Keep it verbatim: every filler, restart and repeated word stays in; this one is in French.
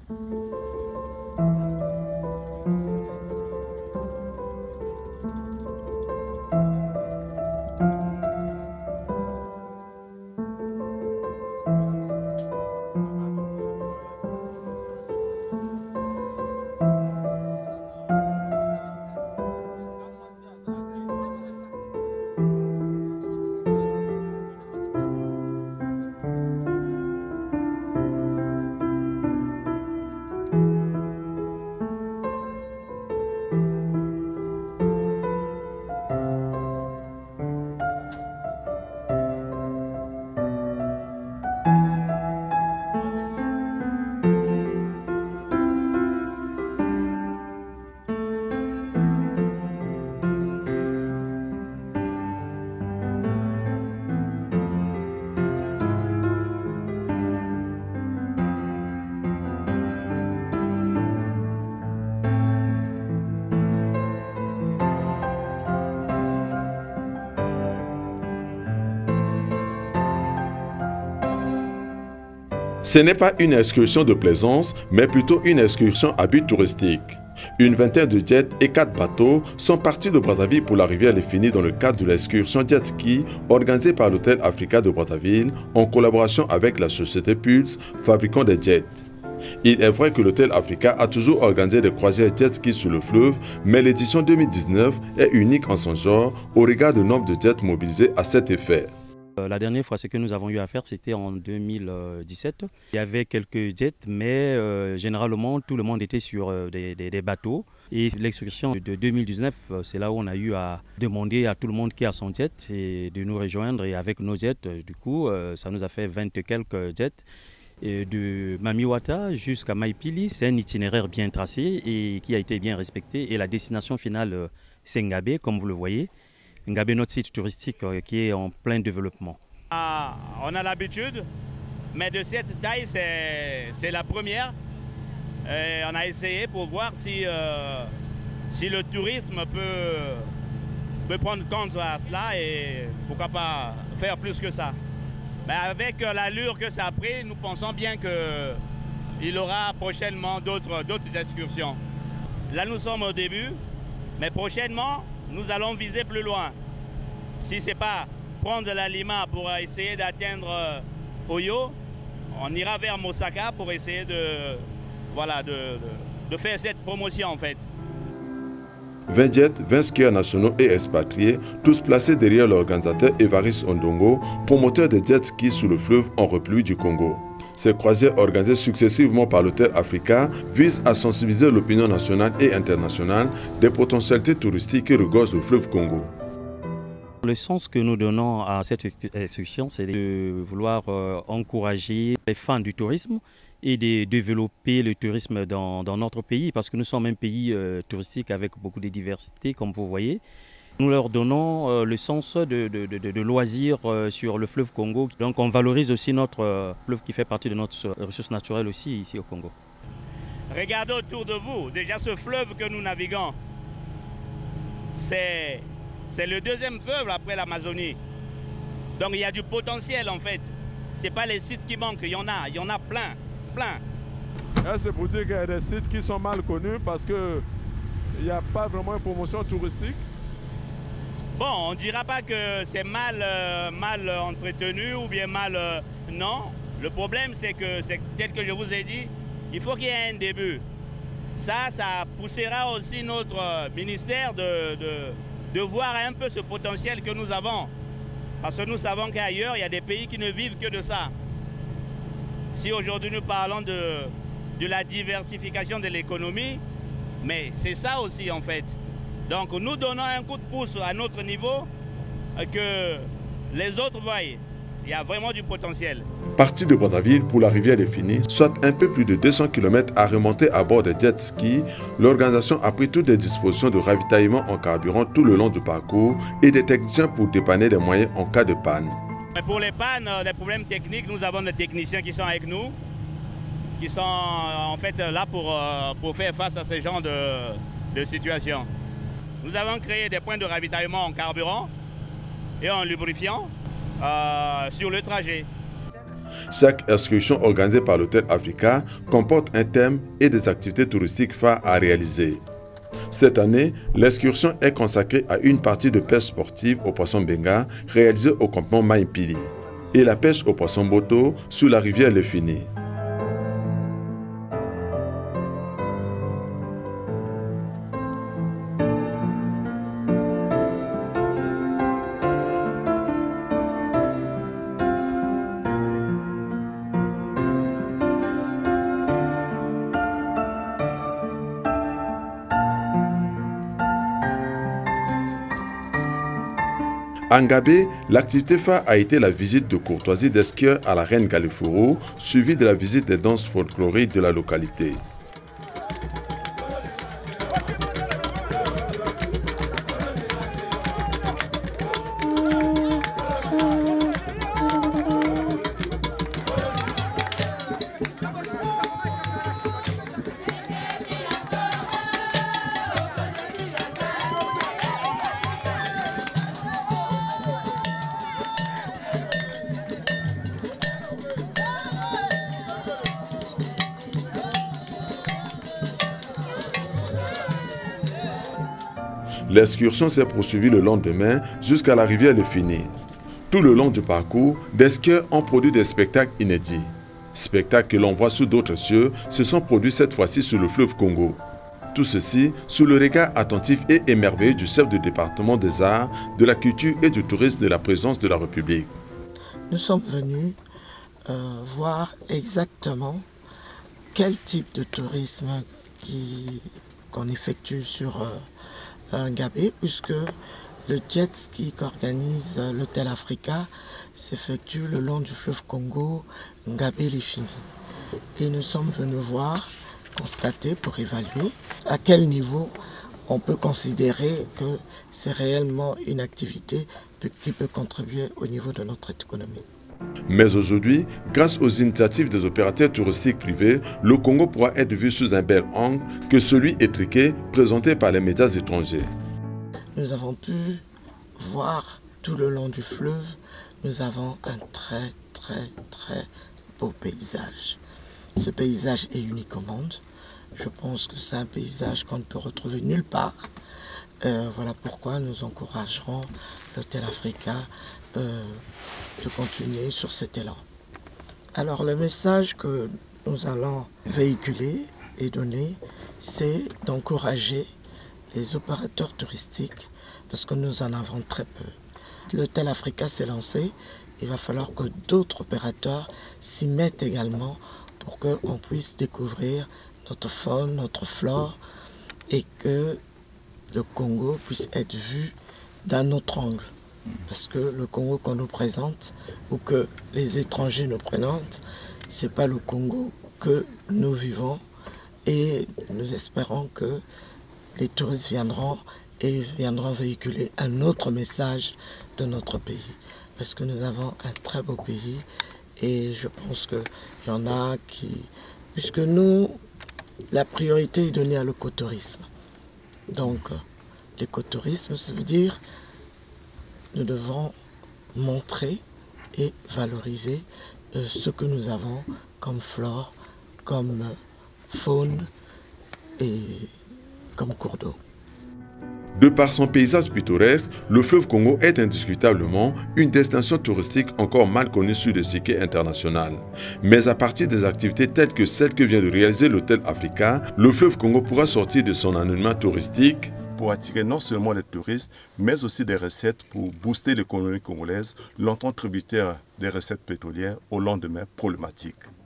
Ce n'est pas une excursion de plaisance, mais plutôt une excursion à but touristique. Une vingtaine de jets et quatre bateaux sont partis de Brazzaville pour la rivière Léfini dans le cadre de l'excursion jet ski organisée par l'Hôtel Africa de Brazzaville en collaboration avec la société Pulse, fabricant des jets. Il est vrai que l'Hôtel Africa a toujours organisé des croisières jet ski sur le fleuve, mais l'édition deux mille dix-neuf est unique en son genre au regard du nombre de jets mobilisés à cet effet. La dernière fois, ce que nous avons eu à faire, c'était en deux mille dix-sept. Il y avait quelques jets, mais euh, généralement, tout le monde était sur euh, des, des, des bateaux. Et l'excursion de deux mille dix-neuf, c'est là où on a eu à demander à tout le monde qui a son jet et de nous rejoindre. Et avec nos jets, du coup, euh, ça nous a fait vingt et quelques jets. Et de Mamiwata jusqu'à Maipili, c'est un itinéraire bien tracé et qui a été bien respecté. Et la destination finale, c'est Ngabé, comme vous le voyez. Ngabé, notre site touristique euh, qui est en plein développement. Ah, on a l'habitude, mais de cette taille, c'est la première. Et on a essayé pour voir si, euh, si le tourisme peut, peut prendre compte à cela et pourquoi pas faire plus que ça. Mais avec l'allure que ça a pris, nous pensons bien qu'il y aura prochainement d'autres excursions. Là, nous sommes au début, mais prochainement, nous allons viser plus loin. Si ce n'est pas prendre la Lima pour essayer d'atteindre euh, Oyo, on ira vers Mosaka pour essayer de, voilà, de, de, de faire cette promotion en fait. vingt jets, vingt skieurs nationaux et expatriés, tous placés derrière l'organisateur Évariste Ondongo, promoteur de jet ski sous le fleuve en République du Congo. Ces croisières organisées successivement par l'Hôtel Africa visent à sensibiliser l'opinion nationale et internationale des potentialités touristiques qui regorgent le fleuve Congo. Le sens que nous donnons à cette excursion, c'est de vouloir euh, encourager les fans du tourisme et de développer le tourisme dans, dans notre pays, parce que nous sommes un pays euh, touristique avec beaucoup de diversité, comme vous voyez. Nous leur donnons euh, le sens de, de, de, de loisirs euh, sur le fleuve Congo. Donc on valorise aussi notre euh, fleuve qui fait partie de notre ressource naturelle aussi ici au Congo. Regardez autour de vous, déjà ce fleuve que nous naviguons, c'est le deuxième fleuve après l'Amazonie. Donc il y a du potentiel en fait. Ce n'est pas les sites qui manquent, il y en a, il y en a plein, plein. C'est pour dire qu'il y a des sites qui sont mal connus parce qu'il n'y a pas vraiment une promotion touristique. Bon, on ne dira pas que c'est mal, euh, mal entretenu ou bien mal... Euh, non, le problème c'est que, tel que je vous ai dit, il faut qu'il y ait un début. Ça, ça poussera aussi notre ministère de, de, de voir un peu ce potentiel que nous avons. Parce que nous savons qu'ailleurs, il y a des pays qui ne vivent que de ça. Si aujourd'hui nous parlons de, de la diversification de l'économie, mais c'est ça aussi en fait. Donc nous donnons un coup de pouce à notre niveau que les autres voient. Il y a vraiment du potentiel. Parti de Brazzaville pour la rivière Léfini, soit un peu plus de deux cents kilomètres à remonter à bord de jet ski, l'organisation a pris toutes les dispositions de ravitaillement en carburant tout le long du parcours et des techniciens pour dépanner les moyens en cas de panne. Mais pour les pannes, les problèmes techniques, nous avons des techniciens qui sont avec nous, qui sont en fait là pour, pour faire face à ce genre de, de situation. Nous avons créé des points de ravitaillement en carburant et en lubrifiant euh, sur le trajet. Chaque excursion organisée par l'Hôtel Africa comporte un thème et des activités touristiques phares à réaliser. Cette année, l'excursion est consacrée à une partie de pêche sportive au poisson benga réalisée au campement Maimpili et la pêche au poisson boto sur la rivière Lefini. À Ngabé, l'activité phare a été la visite de courtoisie des skieurs à la reine Galiforo, suivie de la visite des danses folkloriques de la localité. L'excursion s'est poursuivie le lendemain jusqu'à la rivière Lefini. Tout le long du parcours, des skieurs ont produit des spectacles inédits. Spectacles que l'on voit sous d'autres cieux se sont produits cette fois-ci sur le fleuve Congo. Tout ceci sous le regard attentif et émerveillé du chef du département des arts, de la culture et du tourisme de la présidence de la République. Nous sommes venus euh, voir exactement quel type de tourisme qui, qu'on effectue sur euh, Ngabé, puisque le jet ski qu'organise euh, l'Hôtel Africa s'effectue le long du fleuve Congo, Ngabé-Lefini. Et nous sommes venus voir, constater pour évaluer à quel niveau on peut considérer que c'est réellement une activité qui peut contribuer au niveau de notre économie. Mais aujourd'hui, grâce aux initiatives des opérateurs touristiques privés, le Congo pourra être vu sous un bel angle que celui étriqué présenté par les médias étrangers. Nous avons pu voir tout le long du fleuve, nous avons un très très très beau paysage. Ce paysage est unique au monde. Je pense que c'est un paysage qu'on ne peut retrouver nulle part. Euh, voilà pourquoi nous encouragerons l'Hôtel Africa euh, de continuer sur cet élan. Alors le message que nous allons véhiculer et donner, c'est d'encourager les opérateurs touristiques parce que nous en avons très peu. L'Hôtel Africa s'est lancé, il va falloir que d'autres opérateurs s'y mettent également pour qu'on puisse découvrir notre faune, notre flore et que le Congo puisse être vu d'un autre angle. Parce que le Congo qu'on nous présente ou que les étrangers nous présentent, ce n'est pas le Congo que nous vivons et nous espérons que les touristes viendront et viendront véhiculer un autre message de notre pays. Parce que nous avons un très beau pays et je pense qu'il y en a qui... Puisque nous, la priorité est donnée à l'écotourisme. Donc, l'écotourisme, ça veut dire nous devons montrer et valoriser euh, ce que nous avons comme flore, comme faune et comme cours d'eau. De par son paysage pittoresque, le fleuve Congo est indiscutablement une destination touristique encore mal connue sur le circuit international. Mais à partir des activités telles que celles que vient de réaliser l'Hôtel Africa, le fleuve Congo pourra sortir de son anonymat touristique pour attirer non seulement les touristes, mais aussi des recettes pour booster l'économie congolaise, longtemps tributaire des recettes pétrolières au lendemain problématique.